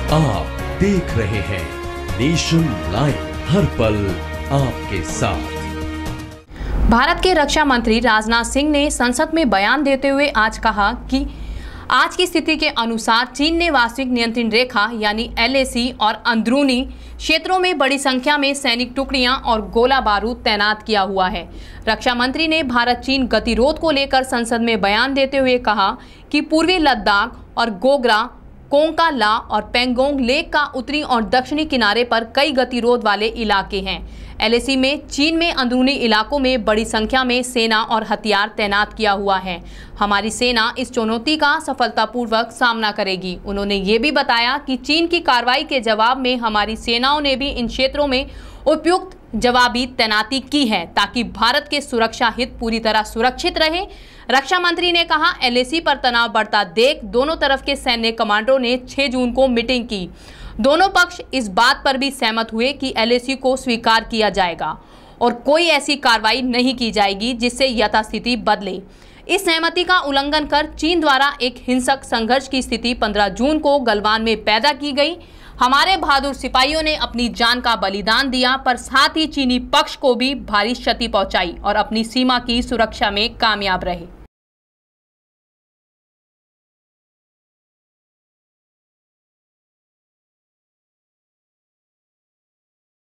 आप देख रहे हैं नेशन लाइव, हर पल आपके साथ। भारत के रक्षा मंत्री राजनाथ सिंह ने संसद में बयान देते हुए आज कहा कि आज की स्थिति के अनुसार चीन ने वास्तविक नियंत्रण रेखा यानी LAC और अंदरूनी क्षेत्रों में बड़ी संख्या में सैनिक टुकड़ियां और गोला बारूद तैनात किया हुआ है। रक्षा मंत्री ने भारत चीन गतिरोध को लेकर संसद में बयान देते हुए कहा कि पूर्वी लद्दाख और गोग्रा, कोंका ला और पेंगोंग लेक का उत्तरी और दक्षिणी किनारे पर कई गतिरोध वाले इलाके हैं। LAC में चीन में अंदरूनी इलाकों में बड़ी संख्या में सेना और हथियार तैनात किया हुआ है। हमारी सेना इस चुनौती का सफलतापूर्वक सामना करेगी। उन्होंने ये भी बताया कि चीन की कार्रवाई के जवाब में हमारी सेनाओं ने भी इन क्षेत्रों में उपयुक्त जवाबी तैनाती की है ताकि भारत के सुरक्षा हित पूरी तरह सुरक्षित रहे। रक्षा मंत्री ने कहा, LAC पर तनाव बढ़ता देख दोनों तरफ के सैन्य कमांडरों ने 6 जून को मीटिंग की। दोनों पक्ष इस बात पर भी सहमत हुए कि LAC को स्वीकार किया जाएगा और कोई ऐसी कार्रवाई नहीं की जाएगी जिससे यथास्थिति बदले। इस सहमति का उल्लंघन कर चीन द्वारा एक हिंसक संघर्ष की स्थिति 15 जून को गलवान में पैदा की गई। हमारे बहादुर सिपाहियों ने अपनी जान का बलिदान दिया, पर साथ ही चीनी पक्ष को भी भारी क्षति पहुंचाई और अपनी सीमा की सुरक्षा में कामयाब रहे।